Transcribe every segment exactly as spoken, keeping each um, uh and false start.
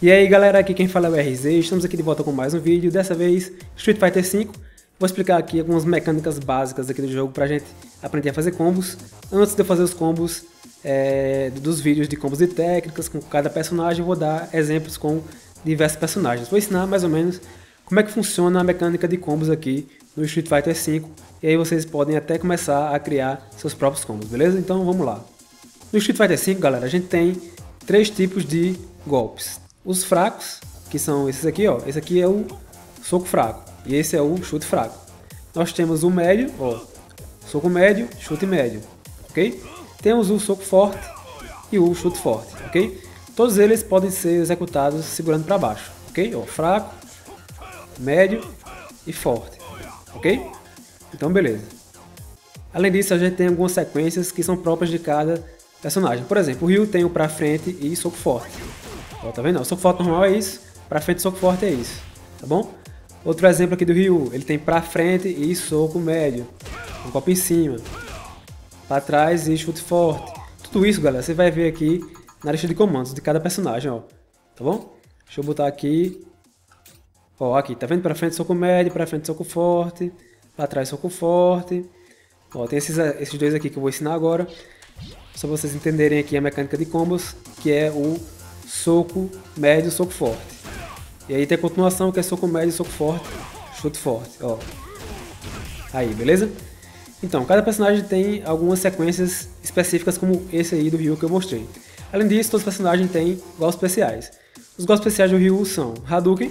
E aí galera, aqui quem fala é o R Z, estamos aqui de volta com mais um vídeo, dessa vez Street Fighter cinco. Vou explicar aqui algumas mecânicas básicas aqui do jogo pra gente aprender a fazer combos. Antes de eu fazer os combos é, dos vídeos de combos e técnicas com cada personagem, eu vou dar exemplos com diversos personagens. Vou ensinar mais ou menos como é que funciona a mecânica de combos aqui no Street Fighter cinco. E aí vocês podem até começar a criar seus próprios combos, beleza? Então vamos lá. No Street Fighter cinco, galera, a gente tem três tipos de golpes. Os fracos, que são esses aqui, ó. Esse aqui é o soco fraco e esse é o chute fraco. Nós temos o médio, ó, soco médio, chute médio, ok? Temos o soco forte e o chute forte, ok? Todos eles podem ser executados segurando para baixo, ok? Ó, fraco, médio e forte, ok? Então beleza. Além disso, a gente tem algumas sequências que são próprias de cada personagem. Por exemplo, o Ryu tem o pra frente e soco forte. Ó, tá vendo? O soco forte normal é isso, pra frente soco forte é isso, tá bom? Outro exemplo aqui do Ryu, ele tem pra frente e soco médio, um golpe em cima, pra trás e chute forte. Tudo isso, galera, você vai ver aqui na lista de comandos de cada personagem, ó, tá bom? Deixa eu botar aqui, ó, aqui, tá vendo? Pra frente soco médio, pra frente soco forte, pra trás soco forte. Ó, tem esses, esses dois aqui que eu vou ensinar agora, só pra vocês entenderem aqui a mecânica de combos, que é o soco médio, soco forte. E aí tem a continuação que é soco médio, soco forte, chute forte, ó. Aí, beleza? Então, cada personagem tem algumas sequências específicas como esse aí do Ryu que eu mostrei. Além disso, todos os personagens têm golpes especiais. Os golpes especiais do Ryu são Hadouken,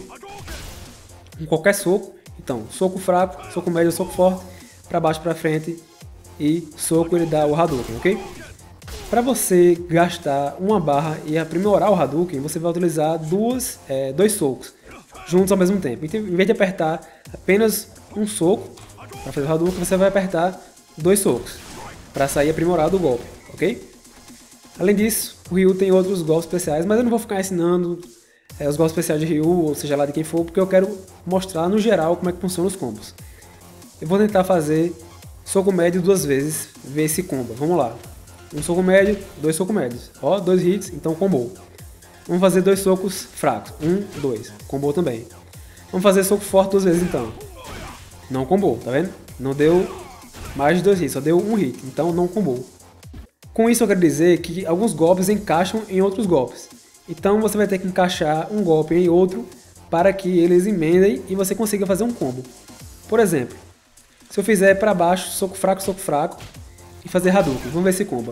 com qualquer soco. Então, soco fraco, soco médio, soco forte, pra baixo, pra frente e soco ele dá o Hadouken, ok? Para você gastar uma barra e aprimorar o Hadouken, você vai utilizar duas, é, dois socos juntos ao mesmo tempo. Então, em vez de apertar apenas um soco para fazer o Hadouken, você vai apertar dois socos para sair aprimorado o golpe, ok? Além disso, o Ryu tem outros golpes especiais, mas eu não vou ficar ensinando é, os golpes especiais de Ryu, ou seja lá de quem for, porque eu quero mostrar no geral como é que funcionam os combos. Eu vou tentar fazer soco médio duas vezes, ver se comba. Vamos lá. Um soco médio, dois socos médios. Ó, dois hits, então combou. Vamos fazer dois socos fracos. Um, dois. Combou também. Vamos fazer soco forte duas vezes então. Não combou, tá vendo? Não deu mais de dois hits, só deu um hit, então não combou. Com isso eu quero dizer que alguns golpes encaixam em outros golpes. Então você vai ter que encaixar um golpe em outro para que eles emendem e você consiga fazer um combo. Por exemplo, se eu fizer para baixo, soco fraco, soco fraco, e fazer Hadouken. Vamos ver se comba.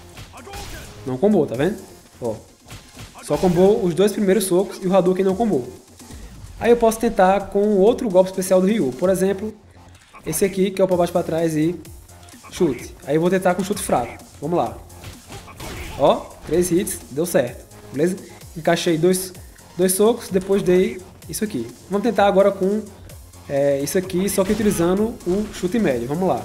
Não combou, tá vendo? Ó, só combou os dois primeiros socos e o Hadouken não combou. Aí eu posso tentar com outro golpe especial do Ryu. Por exemplo, esse aqui, que é o pra baixo, pra trás e chute. Aí eu vou tentar com chute fraco. Vamos lá. Ó, três hits, deu certo. Beleza? Encaixei dois, dois socos, depois dei isso aqui. Vamos tentar agora com é, isso aqui, só que utilizando o chute médio. Vamos lá.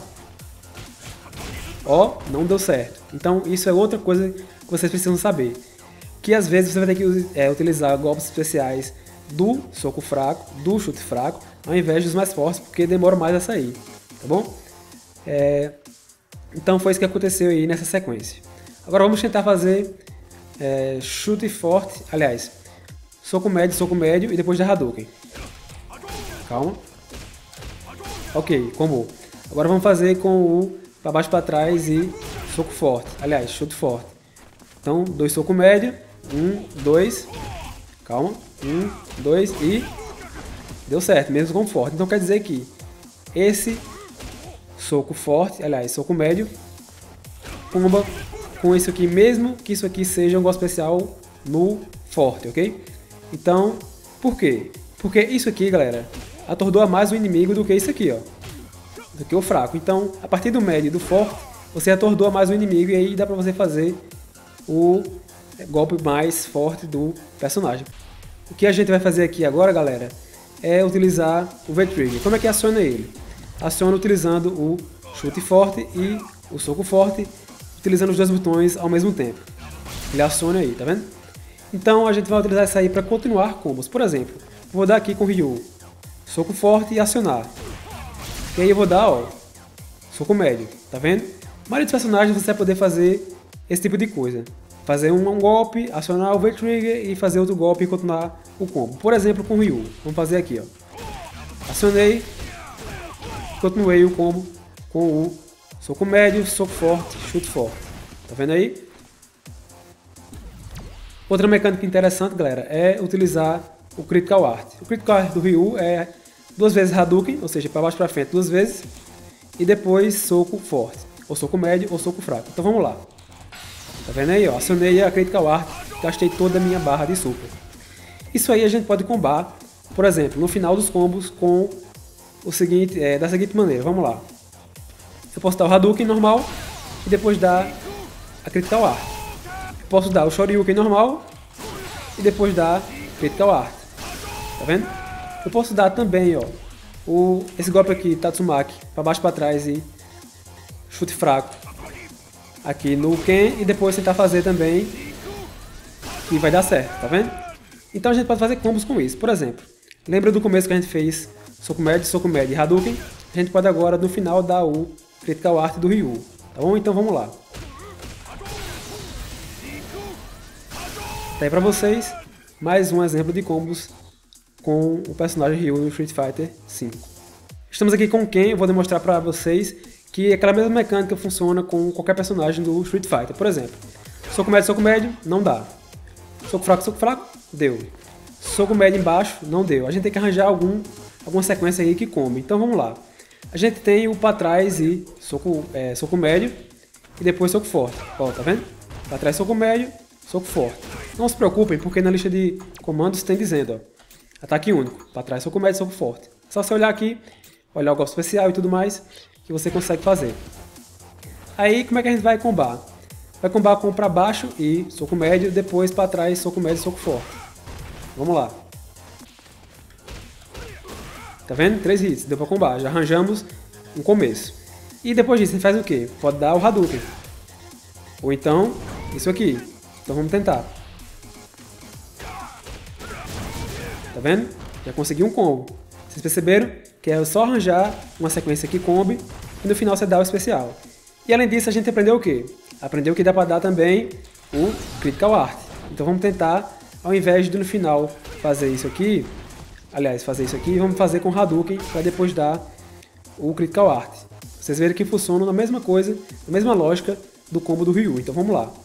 Ó, não deu certo. Então isso é outra coisa que vocês precisam saber. Que às vezes você vai ter que é, utilizar golpes especiais do soco fraco, do chute fraco, ao invés dos mais fortes, porque demora mais a sair. Tá bom? É, então foi isso que aconteceu aí nessa sequência. Agora vamos tentar fazer é, chute forte, aliás, soco médio, soco médio e depois da Hadouken. Calma. Ok, combou. Agora vamos fazer com o para baixo, para trás e soco forte, aliás, chute forte. Então, dois soco médio, um, dois, calma, um, dois e deu certo, mesmo com forte. Então quer dizer que esse soco forte, aliás, soco médio, comba com isso aqui, mesmo que isso aqui seja um golpe especial no forte, ok? Então, por quê? Porque isso aqui, galera, atordoa mais o inimigo do que isso aqui, ó. Do que o fraco. Então, a partir do médio e do forte, você atordoa mais o inimigo e aí dá pra você fazer o golpe mais forte do personagem. O que a gente vai fazer aqui agora, galera, é utilizar o V-Trigger. Como é que aciona ele? Aciona utilizando o chute forte e o soco forte, utilizando os dois botões ao mesmo tempo. Ele aciona aí, tá vendo? Então, a gente vai utilizar isso aí para continuar combos. Por exemplo, vou dar aqui com o Ryu, soco forte e acionar. E aí eu vou dar, ó, soco médio, tá vendo? A maioria dos personagens você vai poder fazer esse tipo de coisa. fazer um, um golpe, acionar o V-Trigger e fazer outro golpe e continuar o combo. Por exemplo, com o Ryu. Vamos fazer aqui, ó. Acionei, continuei o combo com o soco médio, soco forte, chute forte. Tá vendo aí? Outra mecânica interessante, galera, é utilizar o Critical Art. O Critical Art do Ryu é duas vezes Hadouken, ou seja, para baixo para frente duas vezes, e depois soco forte, ou soco médio ou soco fraco. Então vamos lá. Tá vendo aí, ó? Acionei a Critical Art, gastei toda a minha barra de super. Isso aí a gente pode combar, por exemplo, no final dos combos com o seguinte, é, da seguinte maneira. Vamos lá. Eu posso dar o Hadouken normal e depois dar a Critical Art. Eu posso dar o Shoryuken normal e depois dar Critical Art. Tá vendo? Eu posso dar também, ó, o, esse golpe aqui, Tatsumaki, para baixo para trás e chute fraco aqui no Ken e depois tentar fazer também e vai dar certo, tá vendo? Então a gente pode fazer combos com isso. Por exemplo, lembra do começo que a gente fez soco médio, soco médio e Hadouken? A gente pode agora no final dar o Critical Art do Ryu, tá bom? Então vamos lá. Tá aí pra vocês mais um exemplo de combos com o personagem Ryu no Street Fighter cinco. Estamos aqui com o Ken, eu vou demonstrar pra vocês que aquela mesma mecânica funciona com qualquer personagem do Street Fighter. Por exemplo, soco médio, soco médio, não dá. Soco fraco, soco fraco, deu. Soco médio embaixo, não deu. A gente tem que arranjar algum, alguma sequência aí que come. Então vamos lá. A gente tem o pra trás e soco, é, soco médio e depois soco forte. Ó, tá vendo? Pra trás soco médio, soco forte. Não se preocupem, porque na lista de comandos tem dizendo, ó, ataque único. Pra trás soco médio, soco forte. Só você olhar aqui, olhar o golpe especial e tudo mais, que você consegue fazer. Aí como é que a gente vai combar? Vai combar com pra baixo e soco médio, depois pra trás soco médio e soco forte. Vamos lá. Tá vendo? Três hits, deu pra combar, já arranjamos um começo. E depois disso a gente faz o quê? Pode dar o Hadouken. Ou então, isso aqui. Então vamos tentar. Tá vendo? Já consegui um combo. Vocês perceberam? Que é só arranjar uma sequência que combe e no final você dá o especial. E além disso a gente aprendeu o quê? Aprendeu que dá para dar também o Critical Art. Então vamos tentar, ao invés de no final fazer isso aqui, aliás, fazer isso aqui, vamos fazer com Hadouken para depois dar o Critical Art. Vocês verem que funciona na mesma coisa, na mesma lógica do combo do Ryu. Então vamos lá.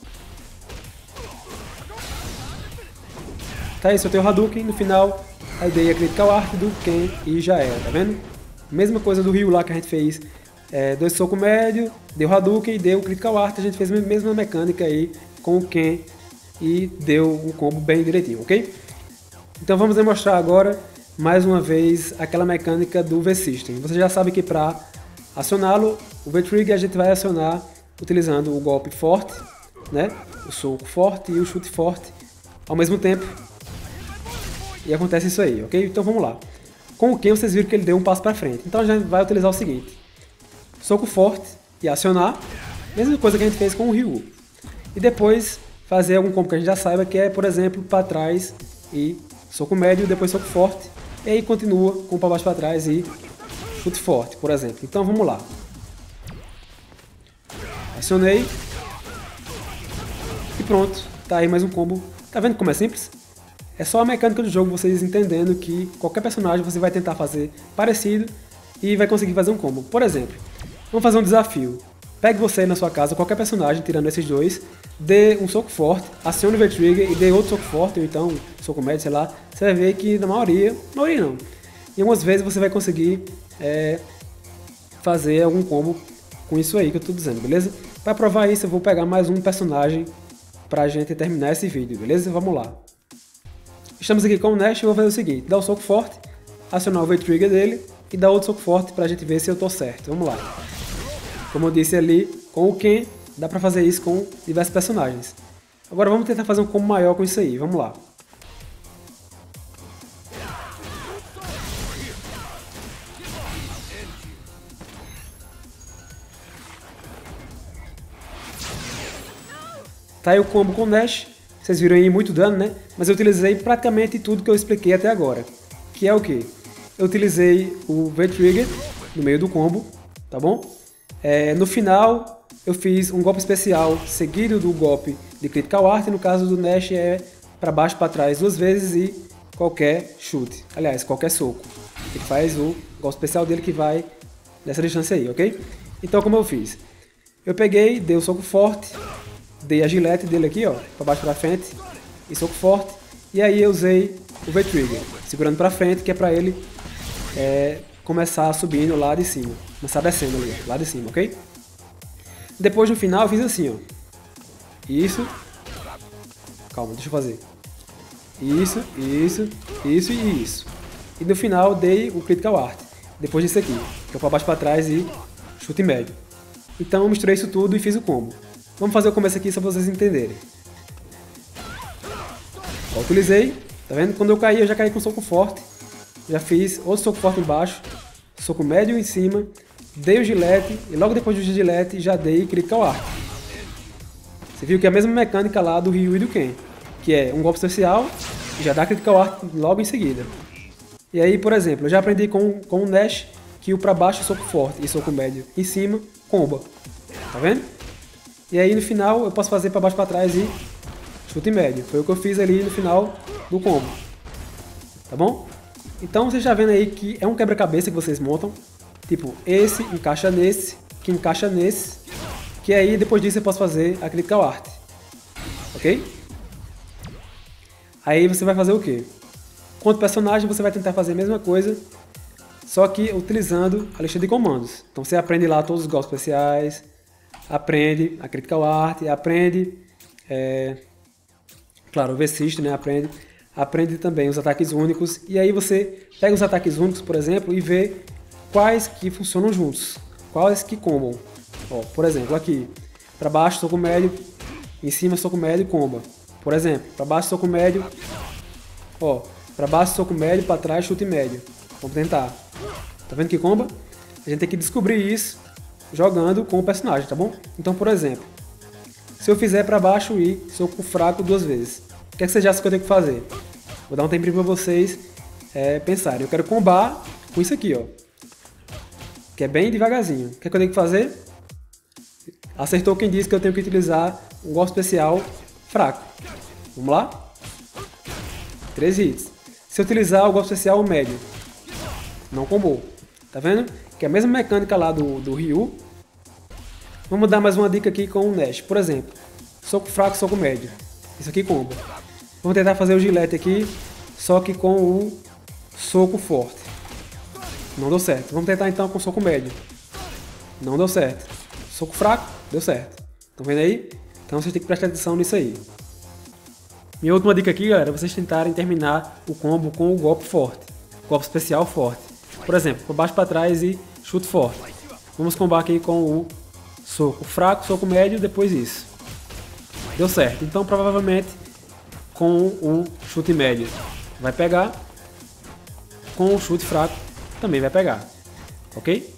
Tá, isso eu tenho o Hadouken, no final aí dei a Critical Art do Ken e já era, tá vendo? Mesma coisa do Ryu lá que a gente fez, é, dois soco médio, deu Hadouken e deu o Critical Art, a gente fez a mesma mecânica aí com o Ken e deu um combo bem direitinho, ok? Então vamos demonstrar agora, mais uma vez, aquela mecânica do V-System. Você já sabe que para acioná-lo, o V-Trigger a gente vai acionar utilizando o golpe forte, né? O soco forte e o chute forte ao mesmo tempo. E acontece isso aí, ok? Então vamos lá. Com o Ken vocês viram que ele deu um passo para frente. Então a gente vai utilizar o seguinte. Soco forte e acionar. Mesma coisa que a gente fez com o Ryu. E depois fazer algum combo que a gente já saiba, que é, por exemplo, para trás e soco médio, depois soco forte. E aí continua com para baixo para trás e chute forte, por exemplo. Então vamos lá. Acionei. E pronto. Tá aí mais um combo. Tá vendo como é simples? É só a mecânica do jogo, vocês entendendo que qualquer personagem você vai tentar fazer parecido e vai conseguir fazer um combo. Por exemplo, vamos fazer um desafio. Pegue você na sua casa, qualquer personagem, tirando esses dois, dê um soco forte, acione o V-Trigger e dê outro soco forte, ou então soco médio, sei lá. Você vai ver que na maioria, na maioria não, em algumas vezes você vai conseguir é, fazer algum combo com isso aí que eu tô dizendo, beleza? Para provar isso eu vou pegar mais um personagem pra gente terminar esse vídeo, beleza? Vamos lá. Estamos aqui com o Nash e vou fazer o seguinte, dar um soco forte, acionar o V-Trigger dele e dar outro soco forte pra gente ver se eu tô certo. Vamos lá. Como eu disse ali, com o Ken, dá pra fazer isso com diversos personagens. Agora vamos tentar fazer um combo maior com isso aí, vamos lá. Tá aí o combo com o Nash. Vocês viram aí muito dano, né? Mas eu utilizei praticamente tudo que eu expliquei até agora. Que é o que? Eu utilizei o V-Trigger no meio do combo, tá bom? É, no final, eu fiz um golpe especial seguido do golpe de Critical Art, no caso do Nash é para baixo, para trás duas vezes e qualquer chute. Aliás, qualquer soco. Ele faz o golpe especial dele que vai nessa distância aí, ok? Então como eu fiz? Eu peguei, dei o soco forte, dei a gilete dele aqui, ó, para baixo para frente, e soco forte. E aí eu usei o V-Trigger, segurando para frente, que é para ele é, começar subindo lá de cima. Começar descendo ali, lá de cima, ok? Depois no final eu fiz assim, ó. Isso. Calma, deixa eu fazer. Isso, isso, isso e isso. E no final dei o Critical Art. Depois disso aqui, que é para baixo para trás e chute médio. Então eu misturei isso tudo e fiz o combo. Vamos fazer o começo aqui só para vocês entenderem. Ó, utilizei, tá vendo? Quando eu caí, eu já caí com soco forte. Já fiz outro soco forte embaixo, soco médio em cima, dei o gilete e logo depois do gilete já dei Critical Art. Você viu que é a mesma mecânica lá do Ryu e do Ken, que é um golpe especial e já dá Critical Art logo em seguida. E aí, por exemplo, eu já aprendi com, com o Nash que o pra baixo soco forte e soco médio em cima, comba. Tá vendo? E aí no final eu posso fazer pra baixo pra trás e chute médio. Foi o que eu fiz ali no final do combo. Tá bom? Então vocês já vendo aí que é um quebra-cabeça que vocês montam. Tipo, esse encaixa nesse, que encaixa nesse. Que aí depois disso eu posso fazer a Critical Art. Ok? Aí você vai fazer o quê? Quanto personagem você vai tentar fazer a mesma coisa, só que utilizando a lista de comandos. Então você aprende lá todos os golpes especiais, aprende a Critical Art, aprende, é, claro, o V-System, né? Aprende, aprende também os ataques únicos. E aí você pega os ataques únicos, por exemplo, e vê quais que funcionam juntos, quais que combam. Ó, por exemplo, aqui, para baixo soco médio, em cima soco médio comba. Por exemplo, para baixo soco médio, ó, para baixo soco médio, para trás chute médio. Vamos tentar. Tá vendo que comba? A gente tem que descobrir isso jogando com o personagem, tá bom? Então, por exemplo, se eu fizer para baixo e soco fraco duas vezes, o que é que vocês acham que eu tenho que fazer? Vou dar um tempinho para vocês é, pensarem. Eu quero combar com isso aqui, ó, que é bem devagarzinho. O que é que eu tenho que fazer? Acertou quem disse que eu tenho que utilizar um golpe especial fraco. Vamos lá? Três hits. Se eu utilizar o golpe especial médio, não combou. Tá vendo? Que é a mesma mecânica lá do, do Ryu. Vamos dar mais uma dica aqui com o Nash. Por exemplo, soco fraco, soco médio. Isso aqui comba. Vamos tentar fazer o gilete aqui, só que com o soco forte. Não deu certo. Vamos tentar então com o soco médio. Não deu certo. Soco fraco, deu certo. Estão vendo aí? Então vocês têm que prestar atenção nisso aí. Minha última dica aqui, galera, é vocês tentarem terminar o combo com o golpe forte. Golpe especial forte. Por exemplo, para baixo para trás e chute forte. Vamos combar aqui com o soco fraco, soco médio, depois isso. Deu certo. Então provavelmente com o chute médio vai pegar. Com o chute fraco também vai pegar. Ok?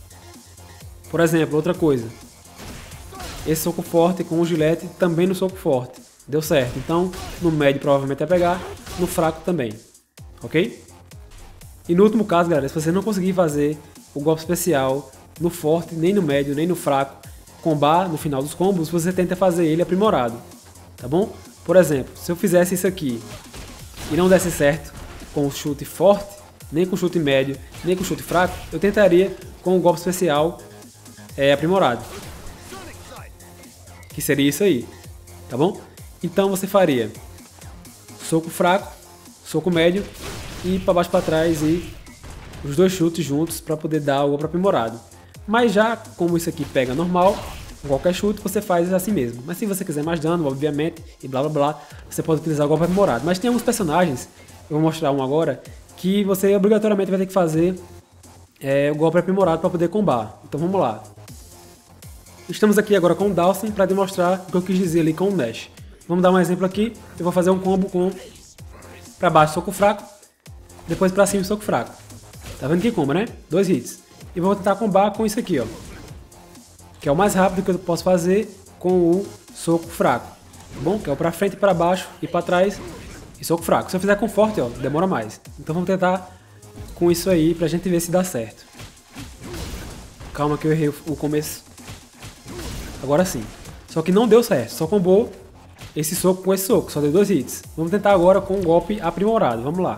Por exemplo, outra coisa. Esse soco forte com o gilete também no soco forte. Deu certo. Então no médio provavelmente vai pegar. No fraco também. Ok? E no último caso, galera, se você não conseguir fazer o golpe especial no forte, nem no médio, nem no fraco, combar no final dos combos, você tenta fazer ele aprimorado, tá bom? Por exemplo, se eu fizesse isso aqui e não desse certo com o chute forte, nem com o chute médio, nem com o chute fraco, eu tentaria com o golpe especial é, aprimorado, que seria isso aí, tá bom? Então você faria soco fraco, soco médio, e para baixo para trás e os dois chutes juntos para poder dar o golpe aprimorado. Mas já como isso aqui pega normal, com qualquer chute você faz assim mesmo. Mas se você quiser mais dano, obviamente, e blá blá blá, você pode utilizar o golpe aprimorado. Mas tem alguns personagens, eu vou mostrar um agora, que você obrigatoriamente vai ter que fazer é, o golpe aprimorado para poder combar. Então vamos lá. Estamos aqui agora com o Dhalsim para demonstrar o que eu quis dizer ali com o Nash. Vamos dar um exemplo aqui, eu vou fazer um combo com para baixo soco fraco, depois pra cima soco fraco. Tá vendo que comba, né? Dois hits. E vou tentar combar com isso aqui, ó. Que é o mais rápido que eu posso fazer com o soco fraco. Tá bom? Que é o pra frente, pra baixo e pra trás e soco fraco. Se eu fizer com forte, ó, demora mais. Então vamos tentar com isso aí pra gente ver se dá certo. Calma que eu errei o começo. Agora sim. Só que não deu certo. Só combou esse soco com esse soco, só deu dois hits. Vamos tentar agora com um golpe aprimorado, vamos lá.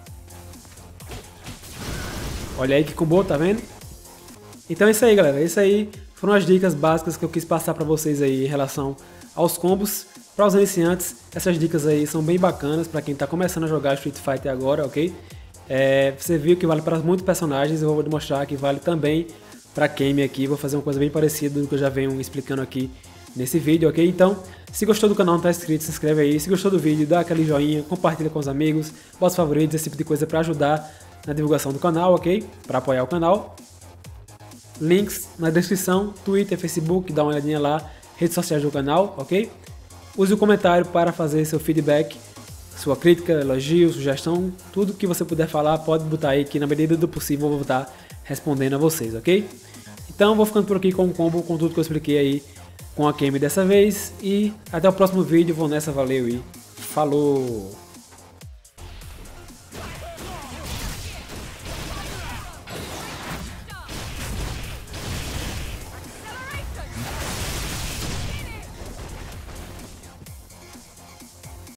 Olha aí que combo, tá vendo? Então é isso aí, galera, isso aí foram as dicas básicas que eu quis passar pra vocês aí em relação aos combos. Para os iniciantes, essas dicas aí são bem bacanas para quem tá começando a jogar Street Fighter agora, ok? É, você viu que vale para muitos personagens, eu vou mostrar que vale também para Kami aqui, vou fazer uma coisa bem parecida do que eu já venho explicando aqui nesse vídeo, ok? Então, se gostou do canal, não tá inscrito, se inscreve aí, se gostou do vídeo, dá aquele joinha, compartilha com os amigos, bota os favoritos, esse tipo de coisa para ajudar na divulgação do canal, ok? Para apoiar o canal. Links na descrição, Twitter, Facebook, dá uma olhadinha lá, redes sociais do canal, ok? Use o comentário para fazer seu feedback, sua crítica, elogio, sugestão, tudo que você puder falar, pode botar aí que na medida do possível eu vou estar respondendo a vocês, ok? Então vou ficando por aqui com o combo, com tudo que eu expliquei aí com a Kami dessa vez, e até o próximo vídeo, vou nessa, valeu e falou!